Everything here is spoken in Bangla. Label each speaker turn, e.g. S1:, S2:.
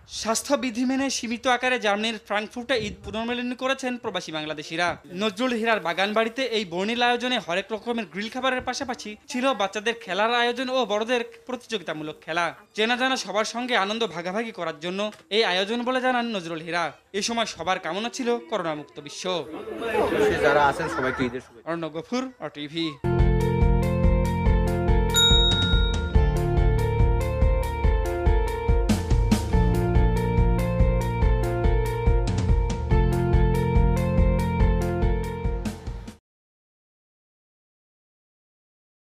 S1: স্বাস্থ্যবিধি মেনে সীমিত আকারে জার্মানির ফ্রাঙ্কফুর্টে ঈদ পুনর্মিলনী করেছেন প্রবাসী বাংলাদেশিরা। নজরুল হীরার বাগান বাড়িতে এই বর্ণিল আয়োজনে হরেক রকমের গ্রিল খাবারের পাশাপাশি ছিল বাচ্চাদের খেলার আয়োজন ও বড়দের প্রতিযোগিতামূলক খেলা। চেনা জানা সবার সঙ্গে আনন্দ ভাগাভাগি করার জন্য এই আয়োজন বলে জানান নজরুল হীরা। এই সময় সবার কামনা ছিল করোনামুক্ত বিশ্ব।
S2: যারা আছেন সবাইকে ঈদের শুভেচ্ছা।
S1: অর্ণব গফুর, টিভি।